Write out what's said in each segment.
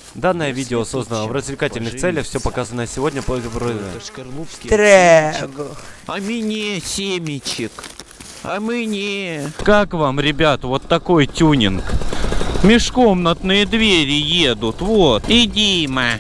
Данное видео создано в развлекательных целях, все показанное сегодня по А мне семечек. А мне... Как вам, ребят, вот такой тюнинг? Межкомнатные двери едут, вот. И Дима.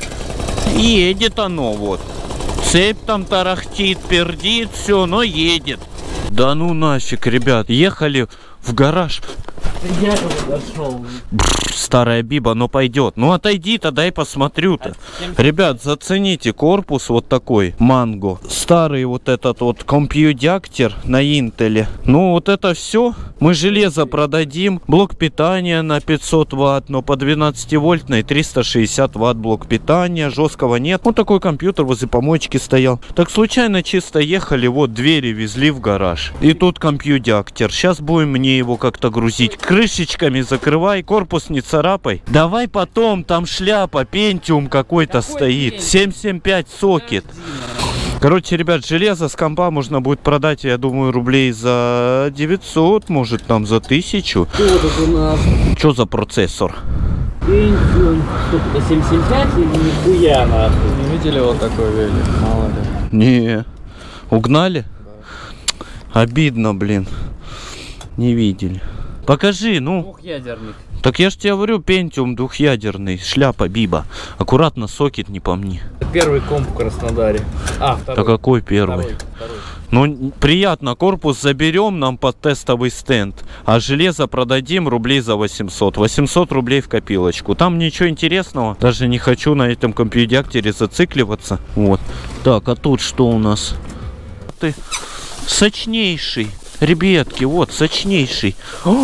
Едет оно, вот. Цепь там тарахтит, пердит, все, но едет. Да ну нафиг, ребят, ехали в гараж. Я дошел. Старая биба, но пойдет. Ну отойди-то, дай посмотрю-то. Ребят, зацените корпус вот такой, манго. Старый вот этот вот компьюдяктер на Интеле. Ну вот это все. Мы железо продадим. Блок питания на 500 ватт, но по 12 вольтной 360 ватт блок питания. Жесткого нет. Вот такой компьютер возле помоечки стоял. Так случайно чисто ехали, вот двери везли в гараж. И тут компьюдяктер. Сейчас будем мне его как-то грузить. Крышечками закрывай, корпус не царапай. Давай потом, там шляпа, Pentium какой-то стоит. 775 сокет. Короче, ребят, железо с компа можно будет продать, я думаю, рублей за 900, может там за 1000. Что за процессор? Pentium, что-то 775 или нихуя нахуй. Не видели вот такой велик? Мало ли. Не. Угнали? Да. Обидно, блин. Не видели. Покажи, ну. Двухъядерный. Так я ж тебе говорю, Pentium двухъядерный, шляпа биба. Аккуратно, сокет не помни. Первый комп в Краснодаре. А, второй. Да какой первый? Второй. Ну, приятно, корпус заберем нам под тестовый стенд, а железо продадим рублей за 800. 800 рублей в копилочку. Там ничего интересного. Даже не хочу на этом компьюдяктере зацикливаться. Вот. Так, а тут что у нас? Ты сочнейший. Ребятки, вот, сочнейший.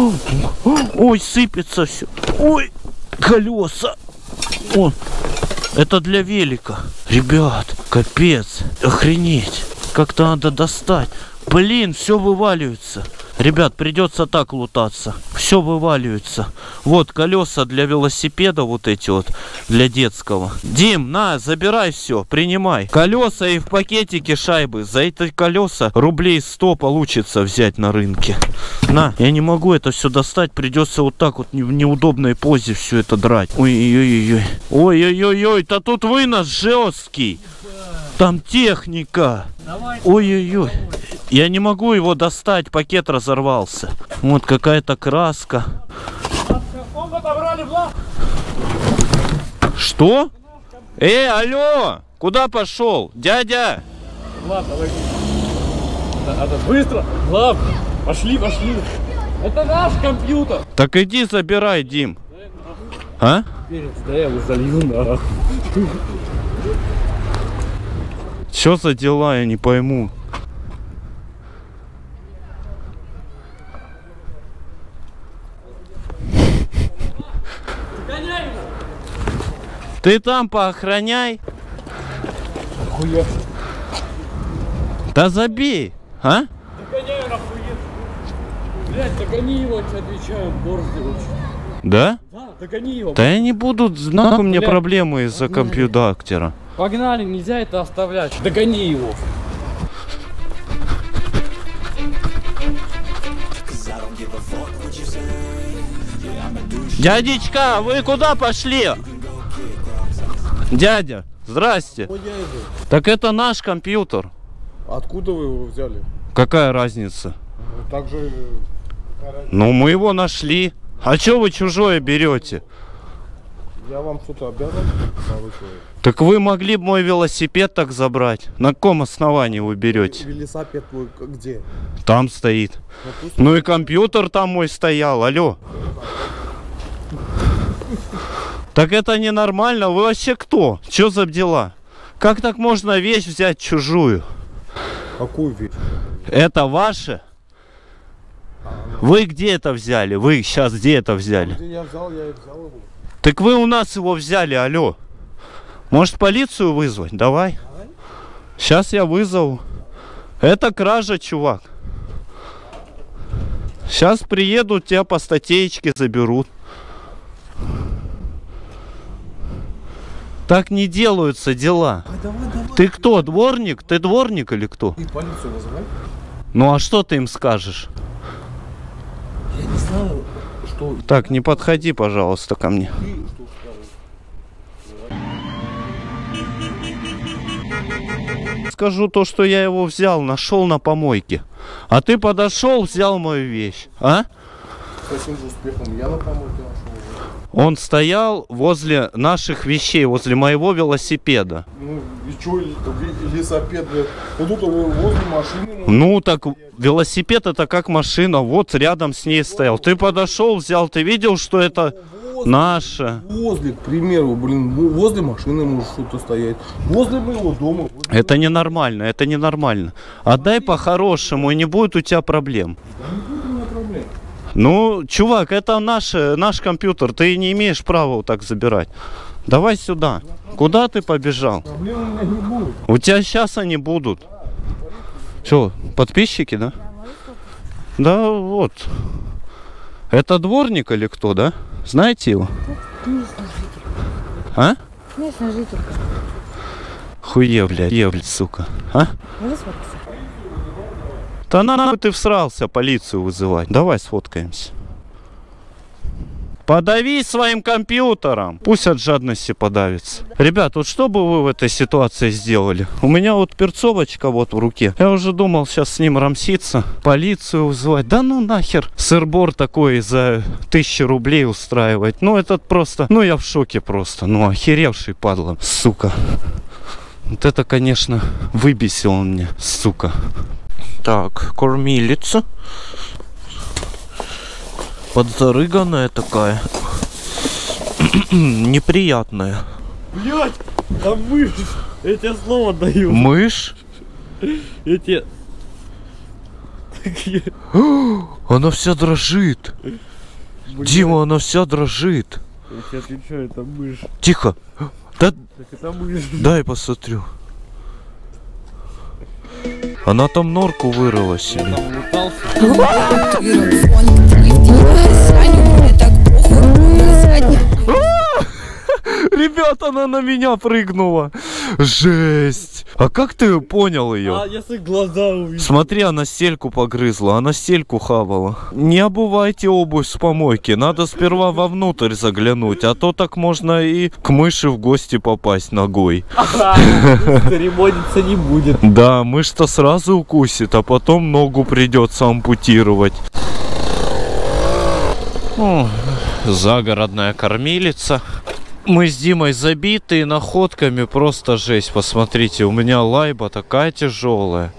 Ой, сыпется все. Ой, колеса. О, это для велика. Ребят, капец. Охренеть. Как-то надо достать. Блин, все вываливается. Ребят, придется так лутаться. Все вываливается. Вот колеса для велосипеда, вот эти вот, для детского. Дим, на, забирай все, принимай. Колеса и в пакетике шайбы. За эти колеса рублей 100 получится взять на рынке. На, я не могу это все достать. Придется вот так вот в неудобной позе все это драть. Ой-ой-ой. Ой-ой-ой, да тут вынос жесткий. Там техника. Ой-ой-ой. Я не могу его достать, пакет разорвался. Вот какая-то краска. Что? Алло! Куда пошел? Дядя! Ладно, быстро! Ладно, пошли. Это наш компьютер. Так иди забирай, Дим. А? Перец, да я его залью нахуй. Что за дела, я не пойму. Ты там поохраняй. Хуя. Да забей, а? Догоняю нахуй. Блять, догони его, что отвечаю, борзый очень. Да? Да, догони его. Да я не буду, нахуй мне проблемы из-за компьютера. Погнали, нельзя это оставлять. Догони его. Дядечка, вы куда пошли? Дядя, здрасте. Так это наш компьютер. Откуда вы его взяли? Какая разница? Так же... Ну мы его нашли. А чё вы чужое берете? Я вам что-то обязан? Так вы могли бы мой велосипед так забрать. На каком основании вы берете? Велосипед твой где? Там стоит. Ну и компьютер там мой стоял. Алло. Так это ненормально. Вы вообще кто? Что за дела? Как так можно вещь взять чужую? Какую вещь? Это ваше? Вы где это взяли? Вы сейчас где это взяли? Где я взял его. Так вы у нас его взяли, алло. Может полицию вызвать? Давай. Сейчас я вызову. Это кража, чувак. Сейчас приедут, тебя по статейке заберут. Так не делаются дела. Давай. Ты кто, дворник? Ты дворник или кто? Ты полицию вызывай. Ну а что ты им скажешь? Я не знаю, что... Так, не подходи, пожалуйста, ко мне. Ты что скажешь? Скажу то, что я его взял, нашел на помойке. А ты подошел, взял мою вещь, а? С таким же успехом я на помойке нашел. Он стоял возле наших вещей, возле моего велосипеда. Ну и что, велосипед, блядь? Ну тут возле машины. Ну так велосипед это как машина, вот рядом с ней стоял. Ты подошел, взял, ты видел, что это наше? Возле, к примеру, блин, возле машины может что-то стоять. Возле моего дома. Это ненормально, это ненормально. Отдай по-хорошему, и не будет у тебя проблем. Да не будет у меня проблем. Ну, чувак, это наш компьютер, ты не имеешь права вот так забирать. Давай сюда. Куда ты побежал? Проблем у меня не будет. У тебя сейчас они будут. Что, подписчики, да? Да, вот. Это дворник или кто, да? Знаете его? Местный житель. А? Местный житель. Хуе, блядь, сука. А? Можно сфоткаться? Да нахуй ты всрался полицию вызывать. Давай сфоткаемся. Подавись своим компьютером. Пусть от жадности подавится. Ребят, вот что бы вы в этой ситуации сделали? У меня вот перцовочка вот в руке. Я уже думал сейчас с ним рамситься, полицию вызывать. Да ну нахер. Сыр-бор такой за 1000 рублей устраивать. Ну этот просто, ну я в шоке просто. Ну охеревший падла, сука. Вот это, конечно, выбесил он мне, сука. Так, кормилица. Подзарыганная такая. Неприятная. Блять, там мышь. Я тебе слово даю. Мышь? Я тебе... Она вся дрожит. Дима, она вся дрожит. Я тебе отвечаю, это мышь. Тихо. Да, Так это мышь. дай посмотрю. Она там норку вырыла себе. Там лутался. Ребята, она на меня прыгнула. Жесть. А как ты понял ее? А, я свои глаза увидел. Смотри, она стельку погрызла, она стельку хавала. Не обувайте обувь с помойки, надо сперва вовнутрь заглянуть, а то так можно и к мыши в гости попасть ногой. Ремонтиться не будет. Да, мышь-то сразу укусит, а потом ногу придется ампутировать. О, загородная кормилица. Мы с Димой забитые находками, просто жесть. Посмотрите, у меня лайба такая тяжелая.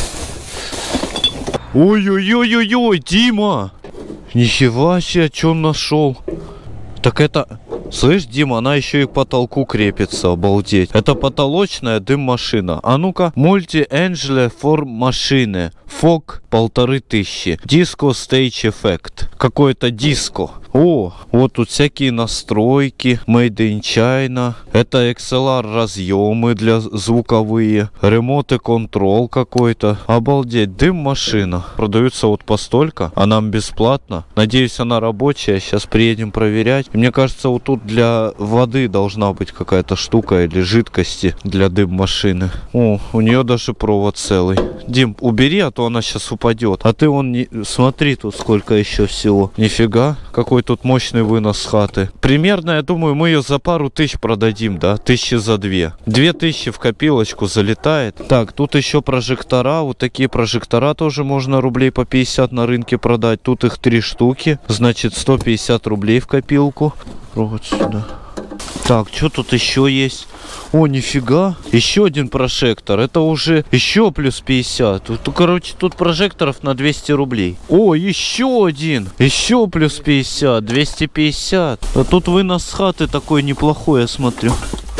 Ой-ой-ой-ой-ой, Дима! Ничего себе, что он нашел? Так это... Слышь, Дима, она еще и к потолку крепится, обалдеть. Это потолочная дым-машина. А ну-ка, Multi-Angel for машины. Фок 1500. Disco Stage Effect. Какое-то диско. О, вот тут всякие настройки. Made in China. Это XLR разъемы для звуковые. Remote Control какой-то. Обалдеть, дым-машина. Продаются вот постолько. А нам бесплатно. Надеюсь, она рабочая. Сейчас приедем проверять. И мне кажется, вот тут для воды должна быть какая-то штука или жидкости для дым-машины. О, у нее даже провод целый. Дим, убери, а то она сейчас упадет. А ты вон не... Смотри, тут сколько еще всего. Нифига, какой тут мощный вынос с хаты. Примерно, я думаю, мы ее за пару тысяч продадим, да? 1000 за 2. 2000 в копилочку залетает. Так, тут еще прожектора. Вот такие прожектора тоже можно рублей по 50 на рынке продать. Тут их 3 штуки. Значит, 150 рублей в копилку. Вот сюда. Так, что тут еще есть? О, нифига. Еще один прожектор. Это уже еще плюс 50. Тут, короче, тут прожекторов на 200 рублей. О, еще один. Еще плюс 50. 250. А тут вынос с хаты такой неплохой, я смотрю.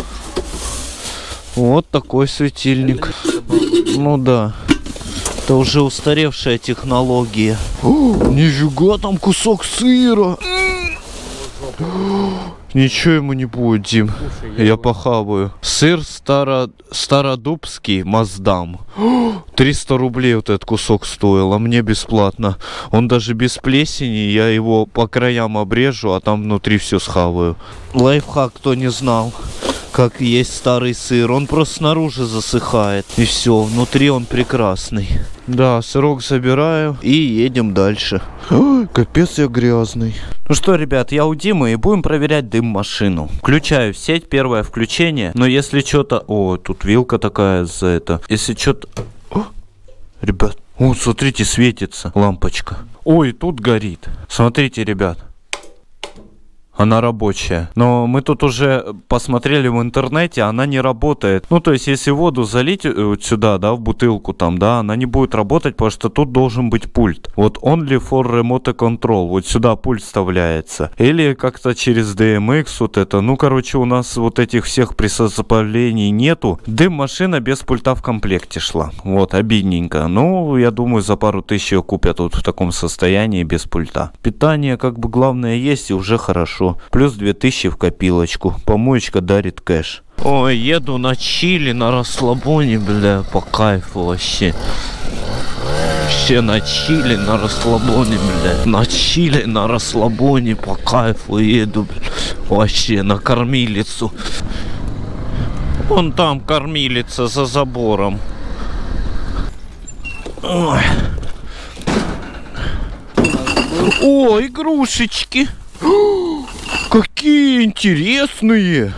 Вот такой светильник. Ну да. Это уже устаревшая технология. О, нифига, там кусок сыра. Ничего ему не будет, Дим. Я похаваю. Сыр стародубский Маздам. 300 рублей вот этот кусок стоил, а мне бесплатно. Он даже без плесени, я его по краям обрежу, а там внутри все схаваю. Лайфхак, кто не знал. как есть старый сыр. Он просто снаружи засыхает. И все, внутри он прекрасный. Да, сырок забираю и едем дальше. Ой, капец, я грязный. Ну что, ребят, я у Димы и будем проверять дым-машину. Включаю сеть, первое включение. Но если что-то... О, тут вилка такая за это. Если что-то... Ребят, о, смотрите, светится лампочка. Ой, тут горит. Смотрите, ребят. Она рабочая. Но мы тут уже посмотрели в интернете, она не работает. Ну, то есть, если воду залить вот сюда, да, в бутылку там, да, она не будет работать, потому что тут должен быть пульт. Вот only for remote control. Вот сюда пульт вставляется. Или как-то через DMX вот это. Ну, короче, у нас вот этих всех приспособлений нету. Дым-машина без пульта в комплекте шла. Вот, обидненько. Ну, я думаю, за пару тысяч ее купят вот в таком состоянии без пульта. Питание, как бы, главное есть, и уже хорошо. Плюс 2000 в копилочку. Помоечка дарит кэш. Ой, еду на чили, на расслабоне, бля, по кайфу вообще. Вообще на чили, на расслабоне, бля. На чили, на расслабоне, по кайфу еду, бля. Вообще на кормилицу. Вон там кормилица за забором. Ой. О, игрушечки. Какие интересные!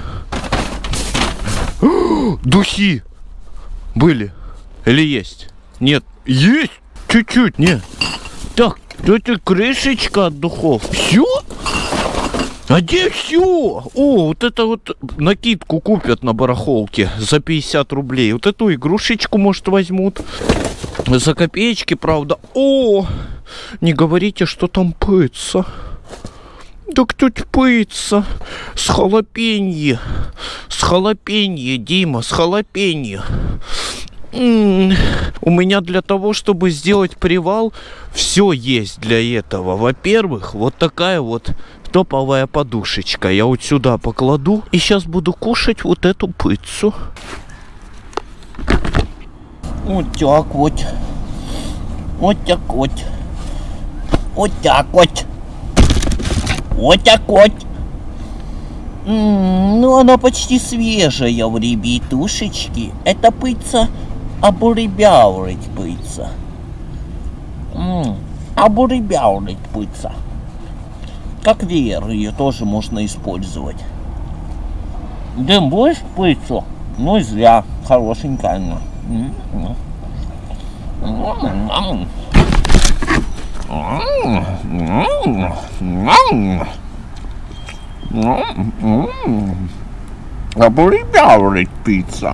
Духи были? Или есть? Нет, есть! Чуть-чуть, нет. Так, это крышечка от духов. Все? А где все? О, вот это вот накидку купят на барахолке за 50 рублей. Вот эту игрушечку, может, возьмут. За копеечки, правда. О, не говорите, что там пыться. Так тут пыться. С халапенье. С халапенье, Дима, с халапенье. У меня для того, чтобы сделать привал, все есть для этого. Во-первых, вот такая вот топовая подушечка. Я вот сюда покладу. И сейчас буду кушать вот эту пиццу. Вот так вот. Вот так вот. Вот так вот. Вот так вот. Ну, она почти свежая, ребятушечки. Это пицца обуребяурить пицца. Обуребяурить пицца. Как веер ее тоже можно использовать. Дым, будешь пиццу? Ну и зря. Хорошенькая она. Обуребяурить пицца.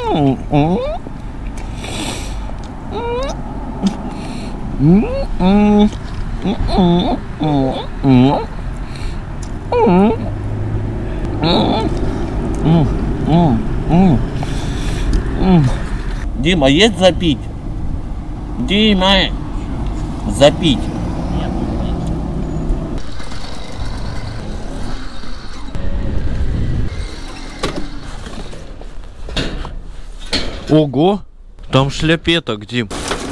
Дима, есть запить? Дима, запить. Ого, там шляпеток, Дим.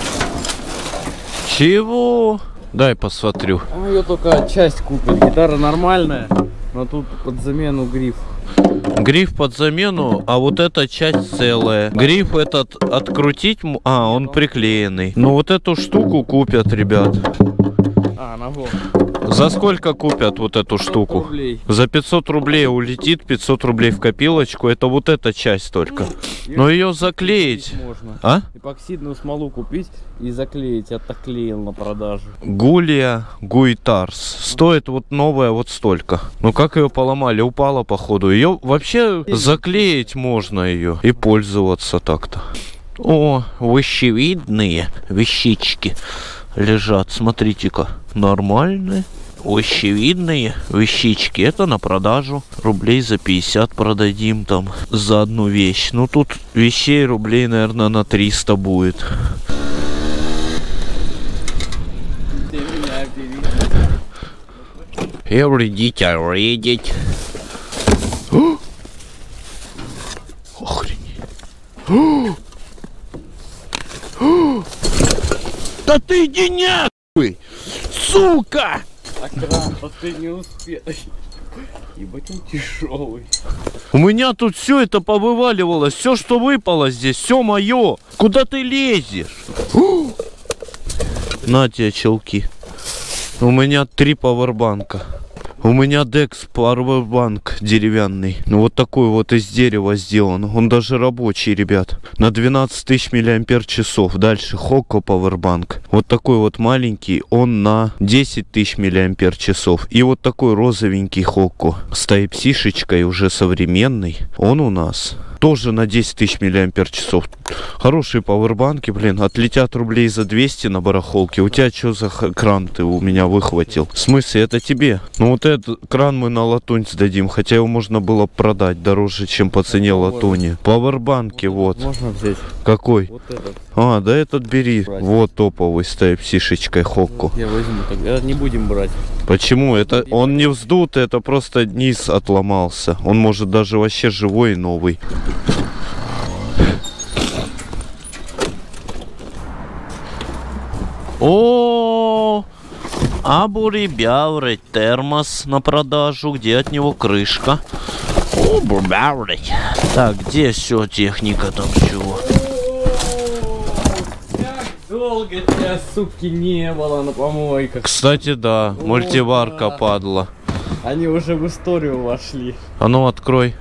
Чего? Дай посмотрю. Ну, ее только часть купит. Гитара нормальная, но тут под замену гриф. Гриф под замену, а вот эта часть целая. Гриф этот открутить, а он приклеенный. Ну вот эту штуку купят, ребят. А, нагон. За сколько купят вот эту штуку? Рублей. За 500 рублей улетит, 500 рублей в копилочку. Это вот эта часть только. Но ее заклеить можно. А? Эпоксидную смолу купить и заклеить. Я так клеил на продажу. Гулия Гуитарс. Стоит вот новая вот столько. Ну как ее поломали? Упала походу. Ее вообще заклеить можно ее и пользоваться так-то. О, вещевидные вещички лежат. Смотрите-ка. Нормальные. Очевидные вещички. Это на продажу. Рублей за 50 продадим там за одну вещь. Ну тут вещей рублей, наверное, на 300 будет. Редить. Охренеть. Да ты иди нахуй! Сука! Акрам, последний успех. Ебать он тяжелый. У меня тут все это повываливалось, все, что выпало здесь, все мое. Куда ты лезешь? На тебе челки. У меня 3 пауэрбанка. У меня Dex пауэрбанк деревянный. Ну вот такой вот из дерева сделан. Он даже рабочий, ребят. На 12 тысяч мАч. Дальше Hokko пауэрбанк. Вот такой вот маленький. Он на 10 тысяч мАч. И вот такой розовенький Hokko с Type-C-шечкой, уже современный. Он у нас тоже на 10 тысяч мАч. Хорошие пауэрбанки, блин. Отлетят рублей за 200 на барахолке. У тебя что за кран ты у меня выхватил? В смысле, это тебе? Ну вот этот кран мы на латунь сдадим. Хотя его можно было продать дороже, чем по цене латуни. Пауэрбанки вот. Можно взять? Какой? Вот этот. А, да этот бери. Вот топовый с Type-C-шечкой Hokko. Я возьму тогда. Не будем брать. Почему? Это он не вздутый, это просто низ отломался. Он может даже вообще живой и новый. О, абурибяурить термос на продажу. Где от него крышка? О, бурбяурить. Так, где все техника там чего? Долго тебя, суки, не было на помойках. Кстати, да, мультиварка падла. Они уже в историю вошли. А ну открой.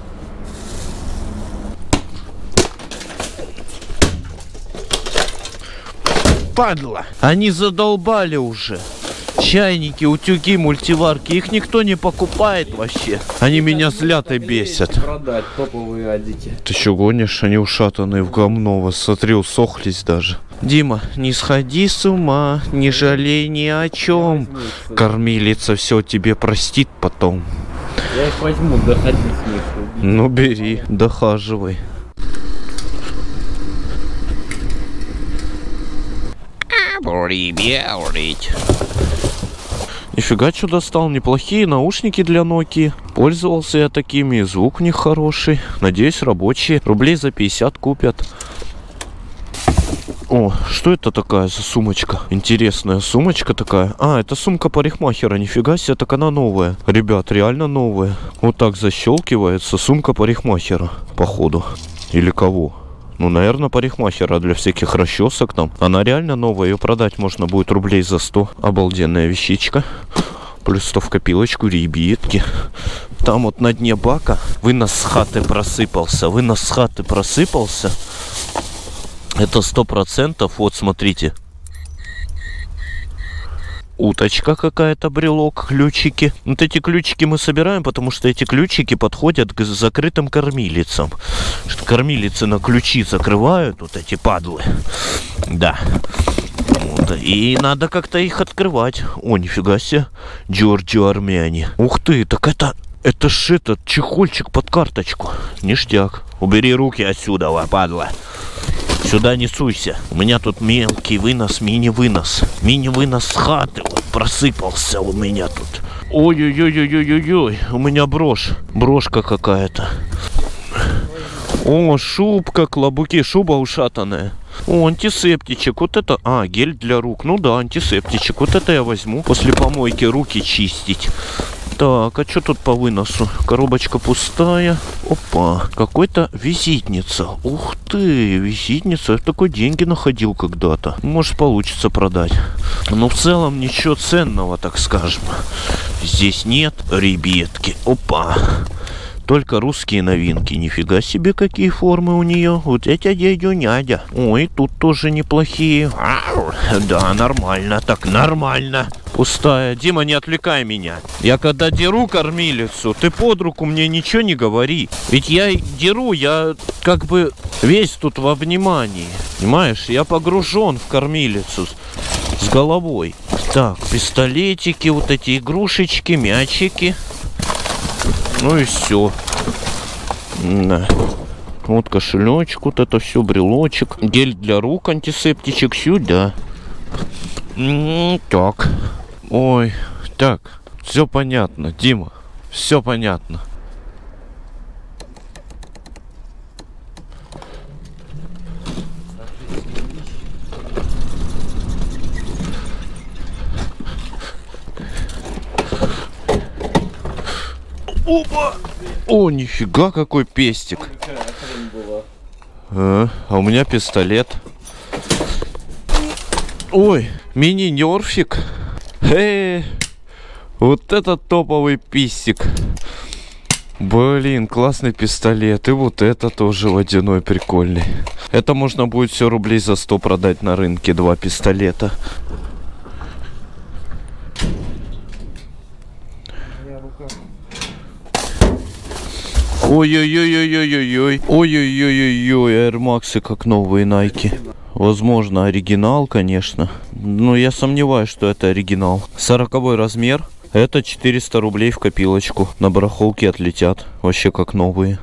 Падла. Они задолбали уже. Чайники, утюги, мультиварки. Их никто не покупает вообще. Они меня злят и бесят. Продать топовые адики. Ты что гонишь? Они ушатанные в говно. Смотри, усохлись даже. Дима, не сходи с ума, не жалей ни о чем. Кормилица все тебе простит потом. Я их возьму, доходи с них. Ну бери, дохаживай. Нифига, что достал. Неплохие наушники для Nokia. Пользовался я такими, звук у них хороший. Надеюсь, рабочие. Рублей за 50 купят. О, что это такая за сумочка? Интересная сумочка такая. А, это сумка парикмахера. Нифига себе, так она новая. Ребят, реально новая. Вот так защелкивается сумка парикмахера, походу. Или кого? Ну, наверное, парикмахера для всяких расчесок там. Она реально новая, ее продать можно будет рублей за 100. Обалденная вещичка. Плюс 100 в копилочку, ребятки. Там вот на дне бака вынос с хаты просыпался. Вынос с хаты просыпался. Это 100%. Вот, смотрите. Уточка какая-то, брелок, ключики. Вот эти ключики мы собираем, потому что эти ключики подходят к закрытым кормилицам. Кормилицы на ключи закрывают, вот эти падлы. Да. Вот. И надо как-то их открывать. О, нифига себе. Джорджио Армяне. Ух ты, так это ж этот чехольчик под карточку. Ништяк. Убери руки отсюда, падла. Сюда не суйся. У меня тут мелкий вынос, мини-вынос. Мини-вынос с хаты. Вот просыпался у меня тут. Ой-ой-ой-ой-ой-ой. У меня брошь. Брошка какая-то. О, шубка, клобуки. Шуба ушатанная. О, антисептичек. Вот это... А, гель для рук. Ну да, антисептичек. Вот это я возьму. После помойки руки чистить. Так, а что тут по выносу? Коробочка пустая. Опа, какой-то визитница. Ух ты, визитница. Я такой деньги находил когда-то. Может, получится продать. Но в целом ничего ценного, так скажем, здесь нет, ребятки. Опа. Только русские новинки. Нифига себе, какие формы у нее. Вот эти дядя-нядя. Ой, тут тоже неплохие. Да, нормально. Так, нормально. Пустая. Дима, не отвлекай меня. Я когда деру кормилицу, ты под руку мне ничего не говори. Ведь я деру, я как бы весь тут во внимании. Понимаешь? Я погружен в кормилицу с головой. Так, пистолетики, вот эти игрушечки, мячики. Ну и все. Да. Вот кошелечек, вот это все, брелочек. Гель для рук, антисептичек сюда. Так. Ой, так, все понятно, Дима, все понятно. Опа! О, нифига, какой пестик. А у меня пистолет. Ой, мини-нерфик. Вот это топовый пистик. Блин, классный пистолет. И вот это тоже водяной, прикольный. Это можно будет все рублей за 100 продать на рынке. 2 пистолета. Ой-ой-ой-ой-ой-ой-ой. Ой-ой-ой-ой-ой. Air Max как новые Nike. Возможно, оригинал, конечно. Но я сомневаюсь, что это оригинал. 40-й размер. Это 400 рублей в копилочку. На барахолке отлетят. Вообще как новые.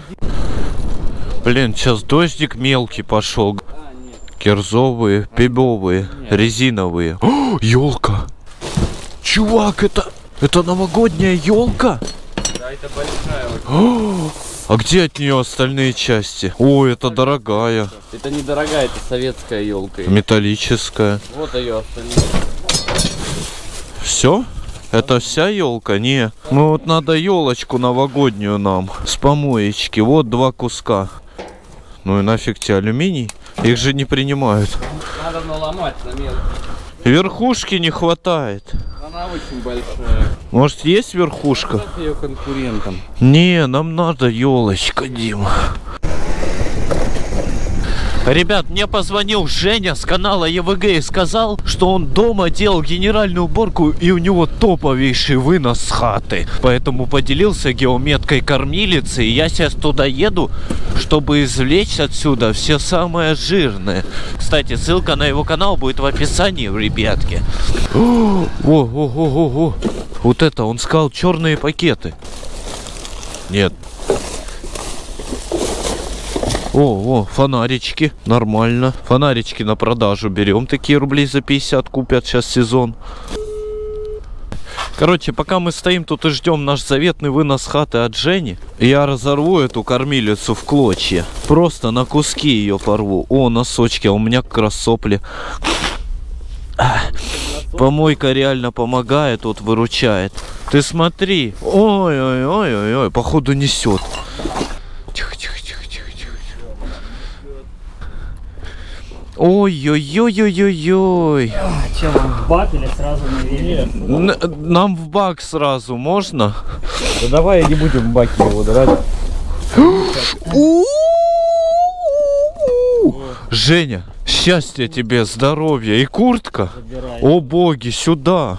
Блин, сейчас дождик мелкий пошел. Кирзовые, пебовые, резиновые. О, елка! Чувак, это новогодняя елка? Да, это большая. А где от нее остальные части? О, это дорогая. Это недорогая, это советская елка. Металлическая. Вот ее остальные. Все? Это вся елка? Не. Ну вот надо елочку новогоднюю нам. С помоечки. Вот 2 куска. Ну и нафиг тебе алюминий? Их же не принимают. Надо наломать на мелко. Верхушки не хватает. Она очень большая. Может, есть верхушка? Ее конкурентам. Не, нам надо елочка, Дима. Ребят, мне позвонил Женя с канала ЕВГ и сказал, что он дома делал генеральную уборку и у него топовейший вынос с хаты. Поэтому поделился геометкой кормилицы, и я сейчас туда еду, чтобы извлечь отсюда все самое жирное. Кстати, ссылка на его канал будет в описании, ребятки. О. Вот это, он сказал, черные пакеты. Нет. О, фонарички, нормально. Фонарички на продажу берем. Такие рублей за 50 купят, сейчас сезон. Короче, пока мы стоим тут и ждем наш заветный вынос хаты от Жени, я разорву эту кормилицу в клочья. Просто на куски ее порву. О, носочки, а у меня как раз сопли. Помойка реально помогает, вот выручает. Ты смотри. Ой, походу несет. Тихо. Ой-ой-ой-ой-ой-ой. Чем, в бак или сразу на велик? Нам в бак сразу можно? Да давай не будем в баке его драть. Женя, счастья тебе, здоровья и куртка. Забирай. О боги, сюда.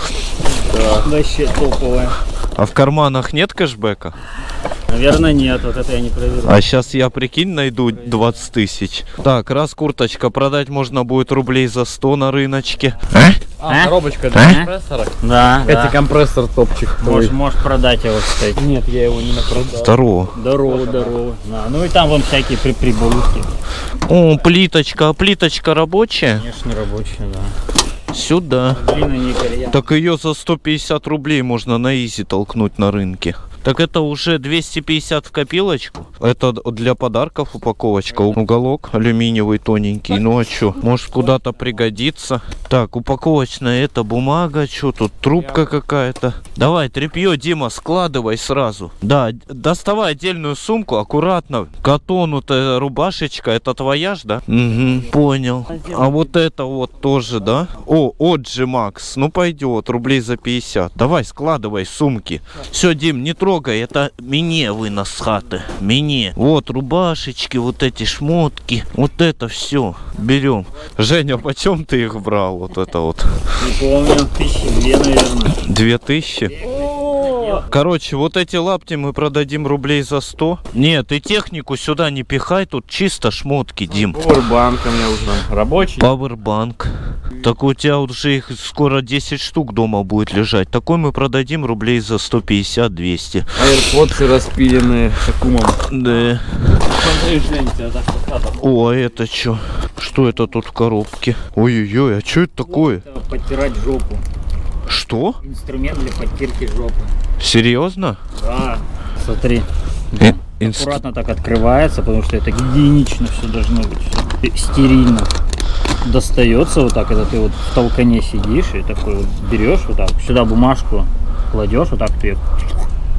Вообще топовая. А в карманах нет кэшбэка? Наверное, нет, вот это я не проверил. А сейчас я, прикинь, найду 20 тысяч. Так, раз курточка продать можно будет рублей за 100 на рыночке. Коробочка для компрессора. Да. Это компрессор топчик. Можешь продать его, кстати. Нет, я его не продал. Второго. Здорово. Да. Ну и там вон всякие приборки. О, плиточка. А плиточка рабочая? Конечно, рабочие, да. Сюда. Длинная никарья. Так ее за 150 рублей можно на изи толкнуть на рынке. Так это уже 250 в копилочку. Это для подарков упаковочка. Уголок алюминиевый тоненький. Ну а что? Может куда-то пригодится. Так, упаковочная это бумага. Что тут? Трубка какая-то. Давай, тряпье, Дима, складывай сразу. Да, доставай отдельную сумку, аккуратно. Катонутая рубашечка. Это твоя ж, да? Угу, понял. А вот это вот тоже, да? О, Оджи Макс. Ну пойдет, рублей за 50. Давай, складывай сумки. Все, Дим, не трогай. Это мне вынос с хаты. Мне. Вот рубашечки, вот эти шмотки. Вот это все. Берем. Женя, почем ты их брал? Вот это вот. Не помню, 1002, наверное. 2000? Короче, вот эти лапти мы продадим рублей за 100. Нет, и технику сюда не пихай. Тут чисто шмотки, Дим. Пауэрбанк у меня уже рабочий. Пауэрбанк. Так у тебя уже их скоро 10 штук дома будет лежать. Такой мы продадим рублей за 150-200. AirPods распиленные такумом. Да. Смотри, Жень, тебя так хата. О, а это что? Что это тут в коробке? Ой-ой-ой, а что это такое? Это подтирать жопу. Что? Инструмент для подтирки жопы. Серьезно? Да. Смотри. Аккуратно так открывается, потому что это гигиенично все должно быть. Все стерильно. Достается вот так, это ты вот в толкане сидишь и такой вот берешь вот так, сюда бумажку кладешь, вот так ты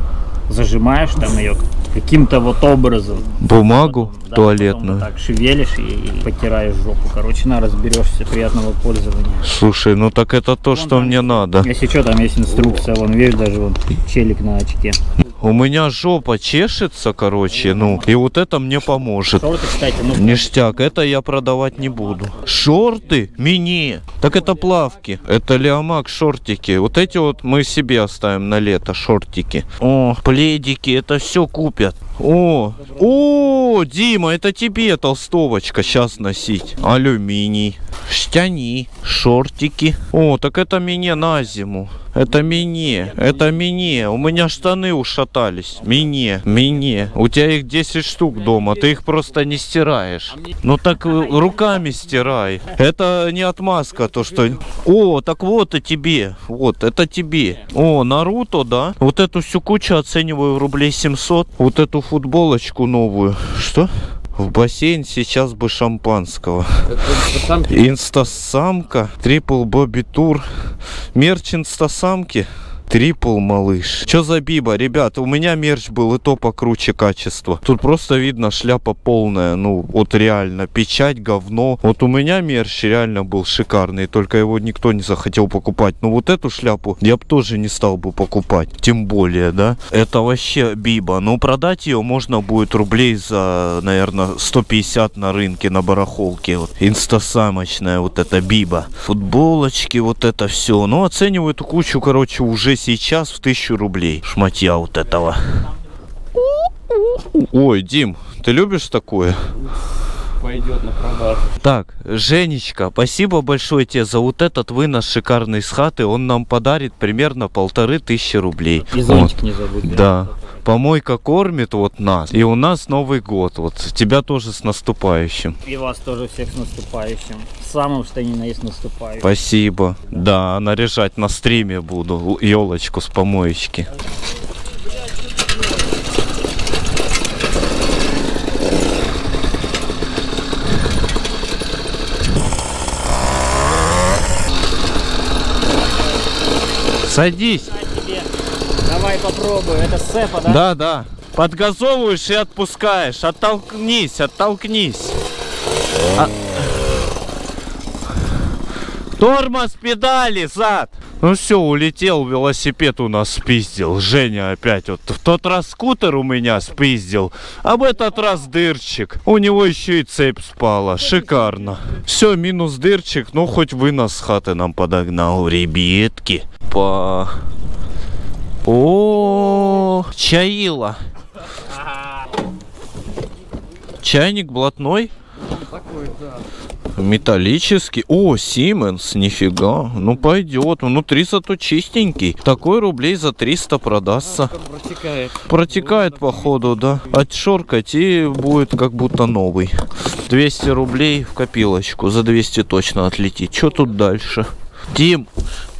зажимаешь там ее каким-то вот образом. Бумагу Потом, да, туалетную. потом так шевелишь и потираешь жопу. Короче, на, разберешься. Приятного пользования. Слушай, ну так это то, Вон что там, мне надо. Если что, там есть инструкция. Вон, видишь, даже вот челик на очке. У меня жопа чешется, короче, ну, и вот это мне поможет. Шорты, кстати, ну... Ништяк, это я продавать не буду. Шорты? Мини. Так это плавки. Это Леомак шортики. Вот эти вот мы себе оставим на лето, шортики. О, пледики, это все купят. О, Дима, это тебе толстовочка сейчас носить. Алюминий, штяни, шортики. О, так это мне на зиму. Это мне. У меня штаны ушатались. Мне. У тебя их 10 штук дома, ты их просто не стираешь. Ну так руками стирай. Это не отмазка, то что... О, так вот и тебе. Вот, это тебе. О, Наруто, да? Вот эту всю кучу оцениваю в рублей 700. Вот эту футболочку новую. Что? В бассейн сейчас бы шампанского. Инстасамка, трипл Бобби Тур. Мерч инстасамки. Трипл малыш. Что за биба? Ребята, у меня мерч был и то покруче качества. Тут просто видно шляпа полная. Ну, вот реально. Печать, говно. Вот у меня мерч реально был шикарный. Только его никто не захотел покупать. Но вот эту шляпу я бы тоже не стал бы покупать. Тем более, да? Это вообще биба. Но продать ее можно будет рублей за, наверное, 150 на рынке, на барахолке. Вот. Инстасамочная вот эта биба. Футболочки, вот это все. Ну, оцениваю эту кучу, короче, уже сейчас в 1000 рублей. Шматья вот этого. Ой, Дим, ты любишь такое? Пойдет на продажу. Так, Женечка, спасибо большое тебе за вот этот вынос шикарный с хаты. Он нам подарит примерно 1500 рублей. И зонтик не забудь. Да. Помойка кормит вот нас. И у нас Новый год. Вот тебя тоже с наступающим. И вас тоже всех с наступающим. Самым что ни на есть наступающим. Спасибо. Да, наряжать на стриме буду елочку с помоечки. Садись. Давай попробуй. Это сцепа, да? Да, да. Подгазовываешь и отпускаешь. Оттолкнись. Тормоз, педали, зад. Ну все, улетел, велосипед у нас спиздил. Женя опять вот. В тот раз скутер у меня спиздил, а в этот раз дырчик. У него еще и цепь спала. Шикарно. Все, минус дырчик, ну хоть вынос с хаты нам подогнал, ребятки. О, чаила. Чайник блатной? Металлический. О, Siemens, нифига. Ну пойдет. Внутри зато чистенький. Такой рублей за 300 продастся. Протекает походу, да. Отшоркать и будет как будто новый. 200 рублей в копилочку. За 200 точно отлетит. Что тут дальше? Дим.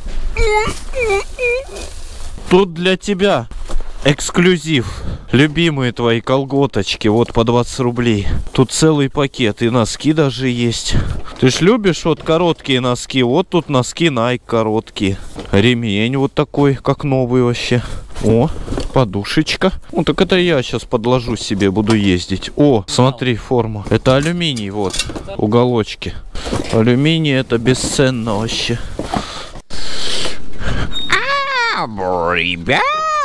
Тут для тебя эксклюзив. Любимые твои колготочки. Вот по 20 рублей. Тут целый пакет. И носки даже есть. Ты ж любишь вот короткие носки. Вот тут носки Nike короткие. Ремень вот такой, как новый вообще. О, подушечка. Ну так это я сейчас подложу себе, буду ездить. О, смотри, форма. Это алюминий, вот. Уголочки. Алюминий это бесценно вообще. Ребят,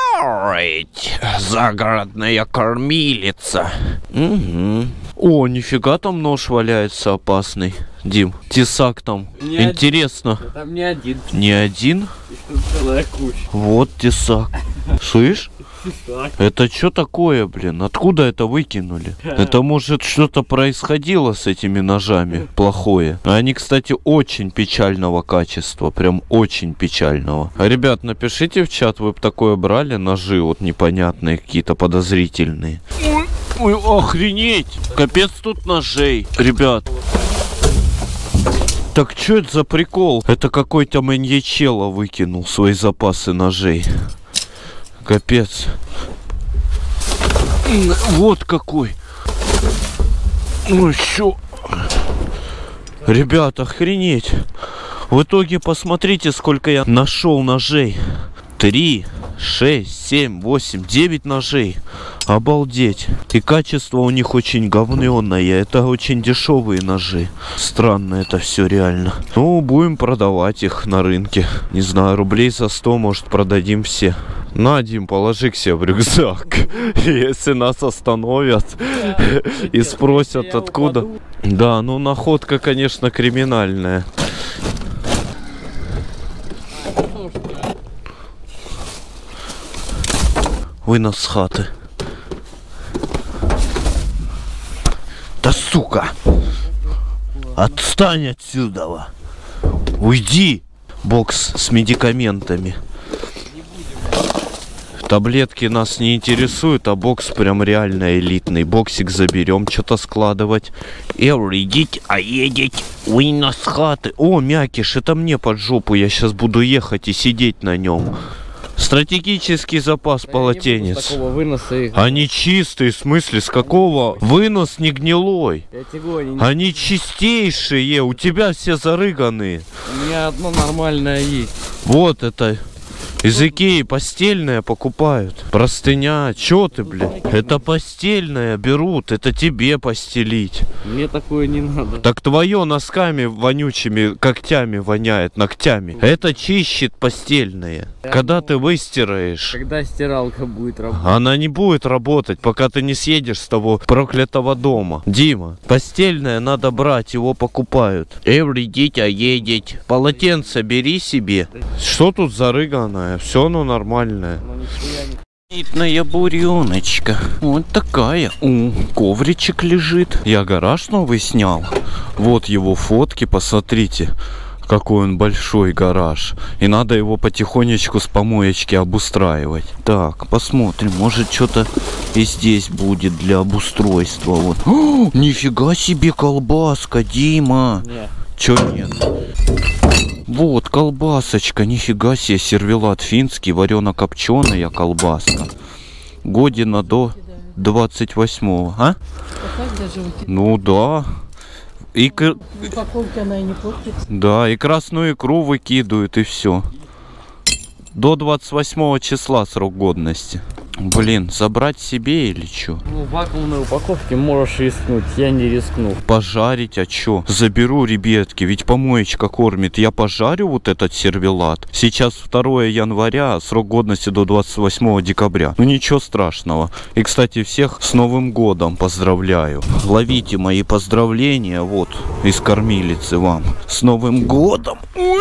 загородная кормилица. Угу. О, нифига там нож валяется опасный. Дим, тесак там. Не интересно. один. Там не один. Не один? Тут целая куча. Вот тесак. Слышь? Тесак. Это что такое, блин? Откуда это выкинули? Это может что-то происходило с этими ножами плохое. Они, кстати, очень печального качества. Прям очень печального. А, ребят, напишите в чат, вы бы такое брали, ножи вот непонятные, какие-то подозрительные. Ой, охренеть! Капец тут ножей. Ребят. Так что это за прикол? Это какой-то маньячелло выкинул свои запасы ножей. Капец. Вот какой. Ну что? Ребят, охренеть. В итоге посмотрите, сколько я нашел ножей. 3, 6, 7, 8, 9 ножей. Обалдеть. И качество у них очень говнёное. Это очень дешевые ножи. Странно это все реально. Ну, будем продавать их на рынке. Не знаю, рублей за 100, может, продадим все. На, Дим, положи к себе в рюкзак. Если нас остановят и спросят, откуда. Да, ну находка, конечно, криминальная. Вынос с хаты. Да сука! Отстань отсюда! Уйди! Бокс с медикаментами. Таблетки нас не интересуют, а бокс прям реально элитный. Боксик заберем, что-то складывать. Идите, а едете вынос с хаты. О, мякиш, это мне под жопу. Я сейчас буду ехать и сидеть на нем. Стратегический запас полотенец. Такого выноса их. Они чистые, в смысле, с какого? Вынос не гнилой. Они чистейшие, у тебя все зарыганные. У меня одно нормальное есть. Вот это. Из Икеи постельное покупают. Простыня, чё ты, блин? Это постельное берут, это тебе постелить. Мне такое не надо. Так твое носками вонючими когтями воняет, ногтями. Это чищит постельное. Когда ты выстираешь. Когда стиралка будет работать? Она не будет работать, пока ты не съедешь с того проклятого дома. Дима, постельное надо брать, его покупают. Идите, а едете. Полотенце бери себе. Что тут зарыганное? Все оно нормальное. Элитная буреночка. Вот такая. Ковричек лежит. Я гараж новый снял. Вот его фотки, посмотрите. Какой он большой гараж. И надо его потихонечку с помоечки обустраивать. Так, посмотрим. Может, что-то и здесь будет для обустройства. Вот. О, нифига себе колбаска, Дима. Нет. Чё нет? Вот колбасочка. Нифига себе, сервелат финский. Варено-копченая колбаска. Година до 28-го. А? Ну да. И Упаковки она и не портится. да, и красную икру выкидывают, и все. До 28 числа срок годности. Блин, забрать себе или что? Ну, в вакуумной упаковке можешь рискнуть, я не рискну. Пожарить, а чё? Заберу, ребятки, ведь помоечка кормит. Я пожарю вот этот сервелат. Сейчас 2 января, срок годности до 28 декабря. Ну ничего страшного. И, кстати, всех с Новым годом поздравляю. Ловите мои поздравления, вот, из кормилицы вам. С Новым годом!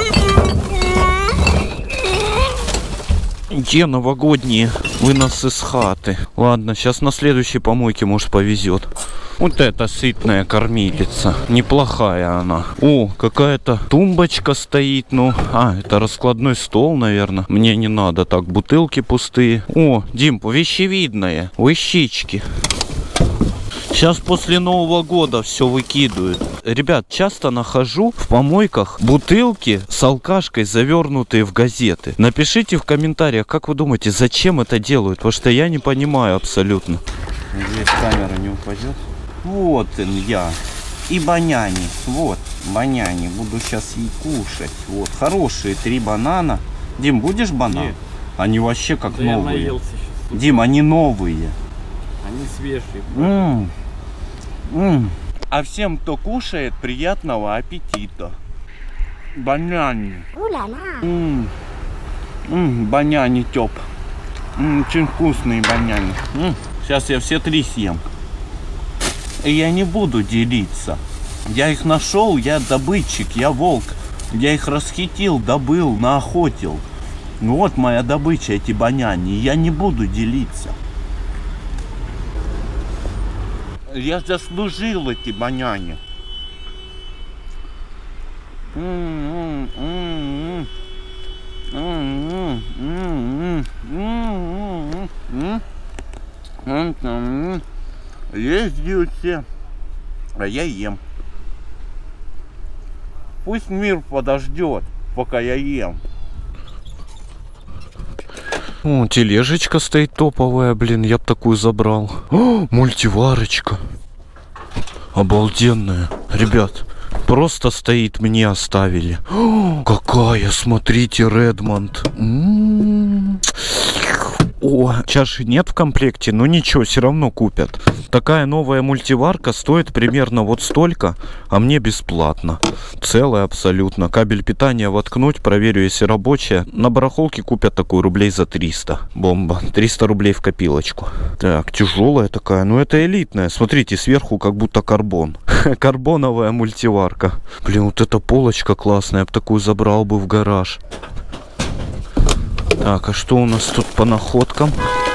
Где новогодние выносы с хаты? Ладно, сейчас на следующей помойке, может, повезет. Вот это сытная кормилица. Неплохая она. О, какая-то тумбочка стоит. Ну, это раскладной стол, наверное. Мне не надо. Так, бутылки пустые. О, Дим, вещевидные. Вещички. Сейчас после Нового года все выкидывают. Ребят, часто нахожу в помойках бутылки с алкашкой, завернутые в газеты. Напишите в комментариях, как вы думаете, зачем это делают? Потому что я не понимаю абсолютно. Здесь камера не упадет. Вот он я. И баняни. Вот, баняни. Буду сейчас и кушать. Вот, хорошие 3 банана. Дим, будешь банан? Нет. Они вообще как Да я новые. наелся сейчас. Дим, они новые. Они свежие. А всем, кто кушает, приятного аппетита. Баняни. Баняни тёп. Очень вкусные баняни. Сейчас я все 3 съем. И я не буду делиться. Я их нашел, я добытчик, я волк. Я их расхитил, добыл, наохотил. Вот моя добыча, эти баняни. Я не буду делиться. Я заслужил эти баняни. Ездят все, а я ем. Пусть мир подождет, пока я ем. О, тележечка стоит топовая, блин, я б такую забрал. О, мультиварочка. Обалденная. Ребят, просто стоит, мне оставили. О, какая, смотрите, Редмонд. О, чаши нет в комплекте, но ничего, все равно купят. Такая новая мультиварка стоит примерно вот столько, а мне бесплатно. Целая абсолютно. Кабель питания воткнуть, проверю, если рабочая. На барахолке купят такую рублей за 300. Бомба. 300 рублей в копилочку. Так, тяжелая такая, но это элитная. Смотрите, сверху как будто карбон. Карбоновая мультиварка. Блин, вот эта полочка классная, я бы такую забрал бы в гараж. Так, а что у нас тут по находкам?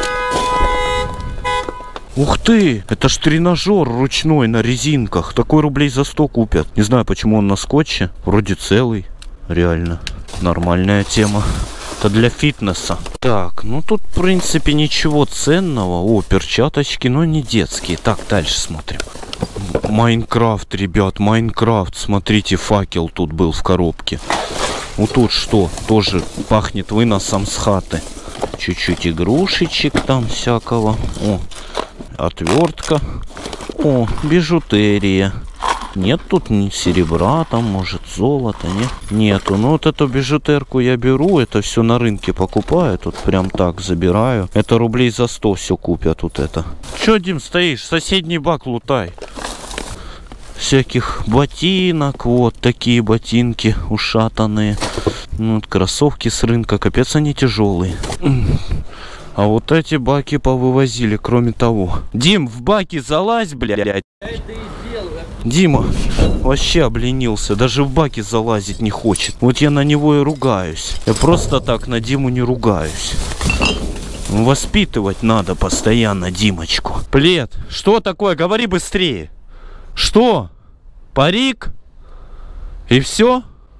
Ух ты! Это ж тренажер ручной на резинках. Такой рублей за 100 купят. Не знаю, почему он на скотче. Вроде целый. Реально. Нормальная тема. Это для фитнеса. Так, ну тут в принципе ничего ценного. О, перчаточки, но не детские. Так, дальше смотрим. Майнкрафт, ребят, Майнкрафт. Смотрите, факел тут был в коробке. Вот тут что? Тоже пахнет выносом с хаты. Чуть-чуть игрушечек там всякого. О, отвертка. О, бижутерия. Нет тут ни серебра, там, может, золота, нет? Нету. Ну, вот эту бижутерку я беру, это все на рынке покупаю. Тут прям так забираю. Это рублей за 100 все купят вот это. Че, Дим, стоишь? Соседний бак лутай. Всяких ботинок, вот такие ботинки ушатанные. Ну, вот кроссовки с рынка, капец они тяжелые. А вот эти баки повывозили, кроме того. Дим, в баки залазь, блядь. Дима вообще обленился, даже в баки залазить не хочет. Вот я на него и ругаюсь. Я просто так на Диму не ругаюсь. Воспитывать надо постоянно Димочку. Плед, что такое? Говори быстрее. Что? Парик? И все?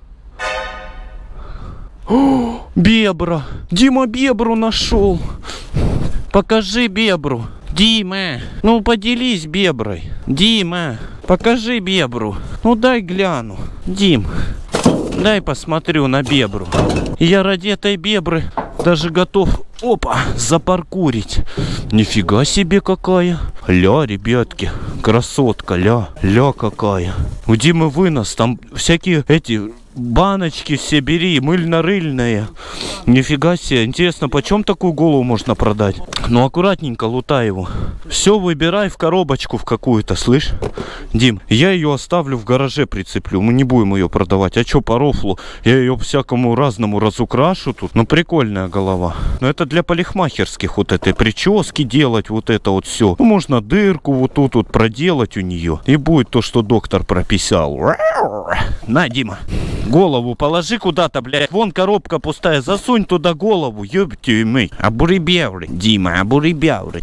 О, бебра! Дима бебру нашел. Покажи бебру. Дима, ну поделись беброй. Дима, покажи бебру. Ну дай гляну. Дим, дай посмотрю на бебру. Я ради этой бебры даже готов, опа, запаркурить. Нифига себе какая. Ля, ребятки, красотка, ля какая. У Димы вынос, там всякие эти баночки все бери, мыльно-рыльные. Нифига себе, интересно, почем такую голову можно продать? Ну аккуратненько лутай его. Все выбирай в коробочку в какую-то, слышь? Дим, я ее оставлю в гараже, прицеплю. Мы не будем ее продавать. А что по рофлу? Я ее всякому разному разукрашу тут. Ну прикольная голова. Но это для парикмахерских вот этой прически делать, вот это вот все. Ну, можно дырку вот тут вот проделать у нее. И будет то, что доктор прописал. На, Дима. Голову положи куда-то, блядь. Вон коробка пустая. Засунь туда голову. Ёбти мы. Обуребявры. Дима, обуребявры.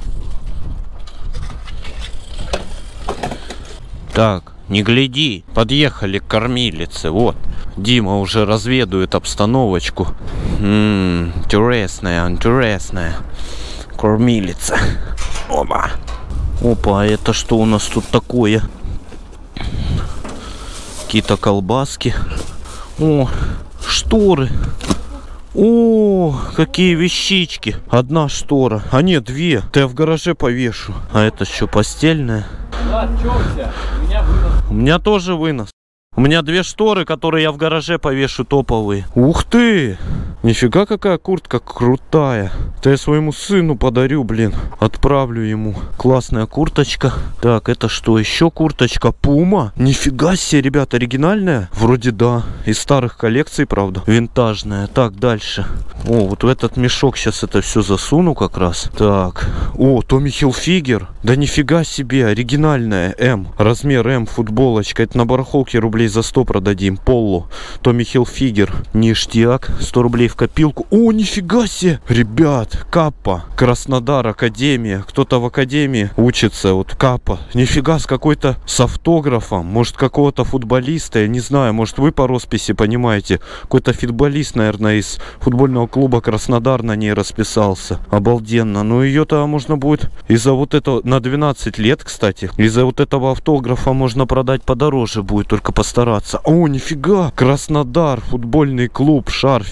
Так, не гляди. Подъехали к кормилице. Вот. Дима уже разведует обстановочку. Интересная. Кормилица. Опа. Опа, а это что у нас тут такое? Какие-то колбаски. О, шторы. О, какие вещички. Одна штора. А нет, две. Ты я в гараже повешу. А это что, постельная? Да, чё у тебя? У меня вынос. У меня тоже вынос. У меня две шторы, которые я в гараже повешу, топовые. Ух ты! Нифига какая куртка крутая. Это я своему сыну подарю, блин. Отправлю ему. Классная курточка. Так, это что? Еще курточка Пума. Нифига себе, ребят, оригинальная? Вроде да. Из старых коллекций, правда. Винтажная. Так, дальше. О, вот в этот мешок сейчас это все засуну как раз. Так. О, Томми Хилфигер. Да нифига себе, оригинальная. М. Размер М, футболочка. Это на барахолке рублей за 100 продадим. Поло. Томми Хилфигер. Ништяк. 100 рублей в копилку. О, нифига себе. Ребят, Каппа. Краснодар, Академия. Кто-то в Академии учится. Вот Каппа. Нифига, с какой-то с автографом. Может, какого-то футболиста. Я не знаю. Может, вы по росписи понимаете. Какой-то футболист, наверное, из футбольного клуба Краснодар на ней расписался. Обалденно. Ну, ее-то можно будет из-за вот этого на 12 лет, кстати. Из-за вот этого автографа можно продать подороже будет. Только постараться. О, нифига. Краснодар. Футбольный клуб. Шарфик. Ух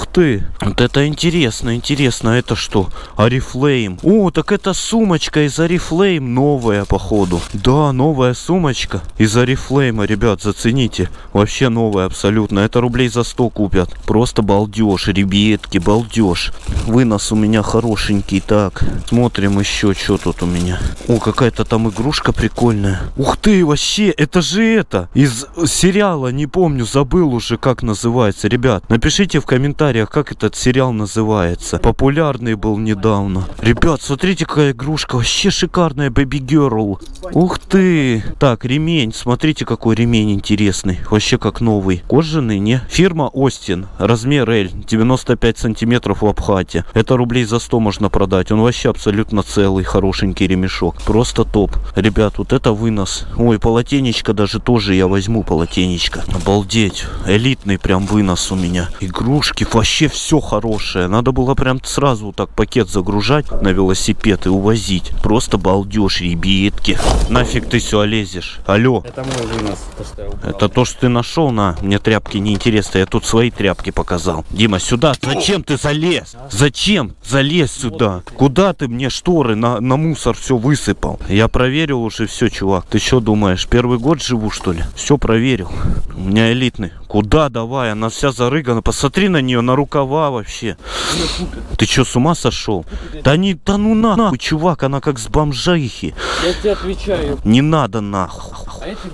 Ух ты, вот это интересно, интересно, это что? Oriflame. О, так это сумочка из Oriflame новая, походу. Да, новая сумочка из Oriflame, ребят, зацените. Вообще новая абсолютно. Это рублей за 100 купят. Просто балдеж, ребятки, балдеж. Вынос у меня хорошенький. Так, смотрим еще, что тут у меня. О, какая-то там игрушка прикольная. Ух ты, вообще, это же это. Из сериала, не помню, забыл уже, как называется. Ребят, напишите в комментариях, как этот сериал называется. Популярный был недавно. Ребят, смотрите, какая игрушка. Вообще шикарная, Baby Girl. Ух ты. Так, ремень. Смотрите, какой ремень интересный. Вообще как новый. Кожаный, не? Фирма Остин. Размер L. 95 сантиметров в обхвате. Это рублей за 100 можно продать. Он вообще абсолютно целый, хорошенький ремешок. Просто топ. Ребят, вот это вынос. Ой, полотенечко даже тоже я возьму, полотенечко. Обалдеть. Элитный прям вынос у меня. Игрушки. Вообще все хорошее. Надо было прям сразу вот так пакет загружать на велосипед и увозить. Просто балдеж, ребятки. Нафиг ты сюда лезешь? Алло. Это мой вынос. То, что я убрал. Это то, что ты нашел, на. Мне тряпки не интересны. Я тут свои тряпки показал. Дима, сюда. Зачем ты залез? Зачем залез сюда? Куда ты мне шторы на мусор все высыпал? Я проверил уже все, чувак. Ты что думаешь, первый год живу, что ли? Все проверил. У меня элитный. Куда давай? Она вся зарыгана. Посмотри на нее, на рукава вообще. Ты что, с ума сошел? Да не, да ну нахуй, чувак, она как с бомжихи. Я тебе отвечаю. Не надо нахуй. А эти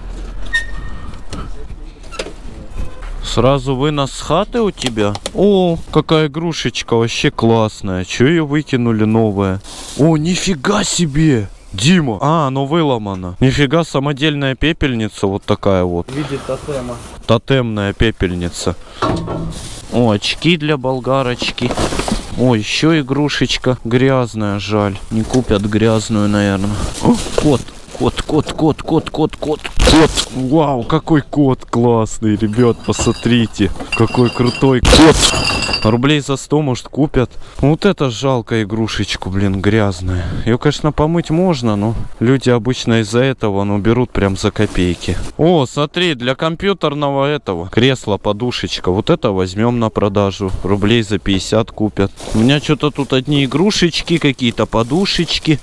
Сразу вынос с хаты у тебя? О, какая игрушечка, вообще классная. Че ее выкинули новая? О, нифига себе! Дима! А, оно выломано. Нифига, самодельная пепельница вот такая вот. В виде тотема. Тотемная пепельница. О, очки для болгарочки. О, еще игрушечка грязная, жаль. Не купят грязную, наверное. О, кот. Кот. Вау, какой кот классный, ребят, посмотрите. Какой крутой кот. Рублей за 100, может, купят. Вот это жалко игрушечку, блин, грязная. Ее, конечно, помыть можно, но люди обычно из-за этого, ну, берут прям за копейки. О, смотри, для компьютерного этого кресла подушечка. Вот это возьмем на продажу. Рублей за 50 купят. У меня что-то тут одни игрушечки, какие-то подушечки.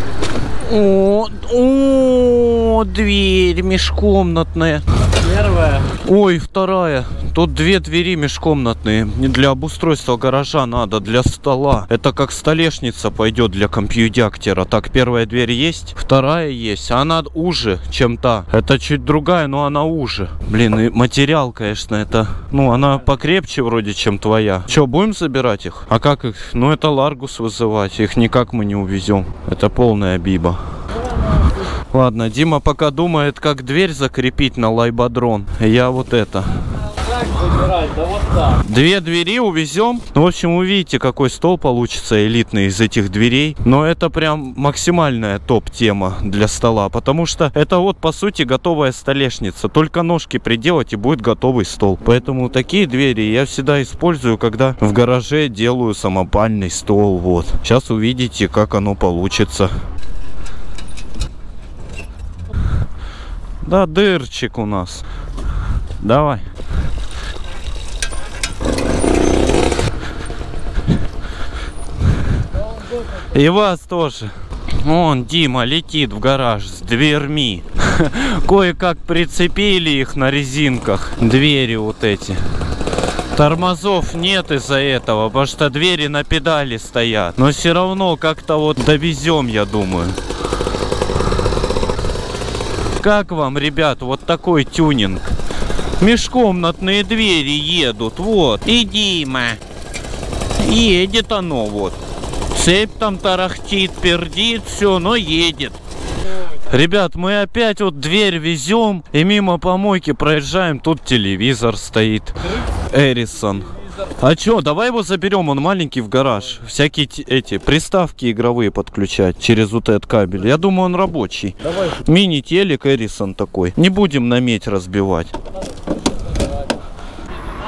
О, дверь межкомнатная. Первая. Ой, вторая. Тут две двери межкомнатные. Не для обустройства гаража надо, для стола. Это как столешница пойдет для компьюдяктера. Так, первая дверь есть, вторая есть. Она уже, чем та. Это чуть другая, но она уже. Блин, и материал, конечно, это... Ну, она покрепче вроде, чем твоя. Че, будем забирать их? А как их? Ну, это Ларгус вызывать. Их никак мы не увезем. Это полная биба. Ладно, Дима пока думает, как дверь закрепить на лайбодрон. Я вот это. так забирать, да вот так. Две двери увезем. Ну, в общем, увидите, какой стол получится элитный из этих дверей. Но это прям максимальная топ-тема для стола. Потому что это вот, по сути, готовая столешница. Только ножки приделать, и будет готовый стол. Поэтому такие двери я всегда использую, когда в гараже делаю самопальный стол. Вот. Сейчас увидите, как оно получится. Да, дырчик у нас. Давай. И вас тоже. Вон Дима летит в гараж с дверьми. Кое-как прицепили их на резинках. Двери вот эти. Тормозов нет из-за этого, потому что двери на педали стоят. Но все равно как-то вот довезем, я думаю. Как вам, ребят, вот такой тюнинг? Межкомнатные двери едут, вот. И Дима. Едет оно, вот. Цепь там тарахтит, пердит, все, но едет. Ребят, мы опять вот дверь везем и мимо помойки проезжаем. Тут телевизор стоит. Эрисон. А чё, давай его заберем, он маленький, в гараж. Всякие эти приставки игровые подключать через вот этот кабель. Я думаю, он рабочий. Мини-телек Эрисон такой. Не будем на медь разбивать.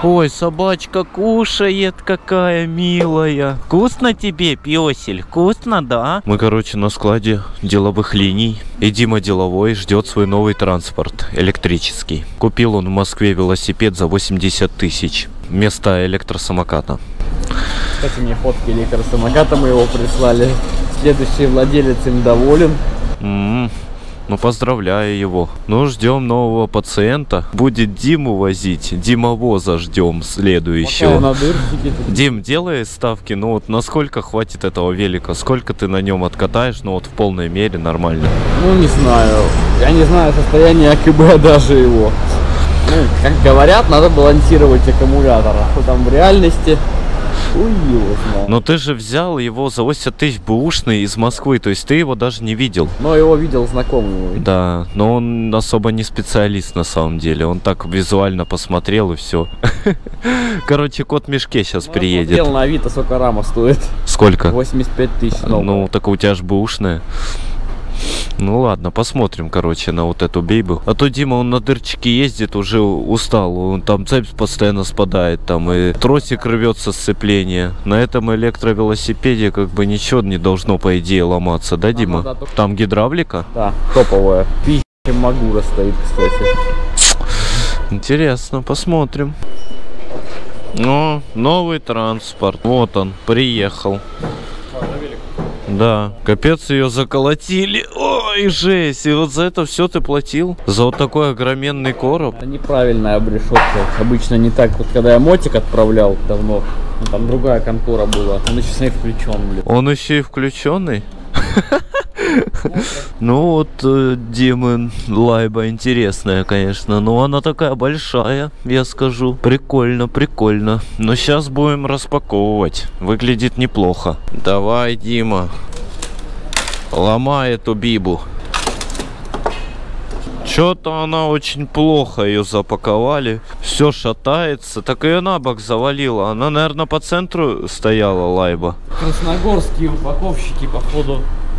Ой, собачка кушает, какая милая. Вкусно тебе, пёсель? Вкусно, да? Мы, короче, на складе деловых линий. И Дима деловой ждет свой новый транспорт, электрический. Купил он в Москве велосипед за 80 тысяч вместо электросамоката. Кстати, мне фотки электросамоката мы его прислали. Следующий владелец им доволен. Ну, поздравляю его. Ну, ждем нового пациента. Будет Диму возить. Димовоза ждем следующего. На дырке. Дим, делай ставки. Ну, вот насколько хватит этого велика? Сколько ты на нем откатаешь? Ну, вот в полной мере нормально. Ну, не знаю. Я не знаю состояние АКБ даже его. Ну, как говорят, надо балансировать аккумулятор. А там в реальности... Ой, его знает. Но ты же взял его за 80 тысяч бэушный из Москвы, то есть ты его даже не видел. Но его видел знакомый мой. Да, но он особо не специалист на самом деле. Он так визуально посмотрел и все. Короче, кот в мешке сейчас приедет. Смотрел на Авито, сколько рама стоит. Сколько? 85 тысяч. Ну, так у тебя же бэушная. Ну ладно, посмотрим, короче, на вот эту бейбу. А то Дима, он на дырчике ездит, уже устал. Он там цепь постоянно спадает, там и тросик рвется с сцепления. На этом электровелосипеде как бы ничего не должно, по идее, ломаться, да, Дима? Да, Там гидравлика? Да, топовая. Пища Магура стоит, кстати. Интересно, посмотрим. Ну, новый транспорт. Вот он, приехал. Да, капец, ее заколотили. Ой, жесть. И вот за это все ты платил? За вот такой огроменный короб? Это неправильная обрешетка. Обычно не так. Вот когда я мотик отправлял давно, ну, там другая контора была. Он еще с ней включен, блин. Он еще и включенный? Ну вот, Димы лайба интересная, конечно. Но она такая большая, я скажу. Прикольно, прикольно. Но сейчас будем распаковывать. Выглядит неплохо. Давай, Дима. Ломай эту бибу. Что-то она очень плохо ее запаковали. Все шатается. Так ее на бок завалила. Она, наверное, по центру стояла, лайба. Красногорские упаковщики, походу.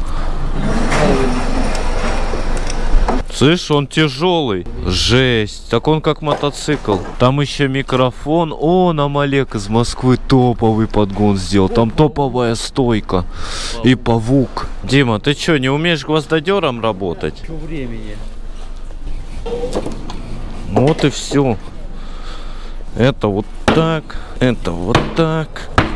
Слышь, он тяжелый. Жесть. Так он как мотоцикл. Там еще микрофон. О, нам Олег из Москвы топовый подгон сделал. Там топовая стойка. И павук. Дима, ты что, не умеешь гвоздодером работать? Что времени? Ну вот и все. Это вот так. Это вот так.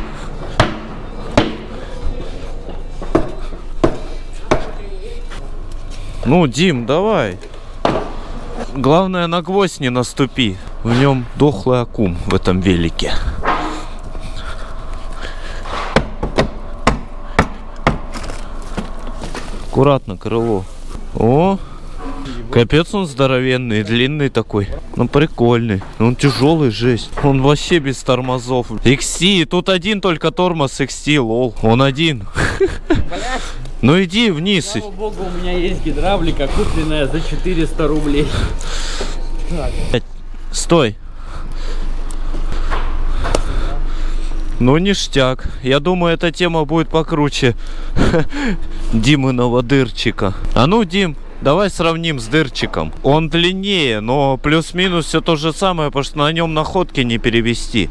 Ну, Дим, давай. Главное, на гвоздь не наступи. В нем дохлый аккум в этом велике. Аккуратно, крыло. О, капец, он здоровенный, длинный такой. Ну, прикольный. Он тяжелый, жесть. Он вообще без тормозов. XT, тут один только тормоз XT, лол. Он один. Ну иди вниз. Слава богу, у меня есть гидравлика, купленная за 400 рублей. Так. Стой. Ну, ништяк. Я думаю, эта тема будет покруче Диминого дырчика. А ну, Дим, давай сравним с дырчиком. Он длиннее, но плюс-минус все то же самое, потому что на нем находки не перевести.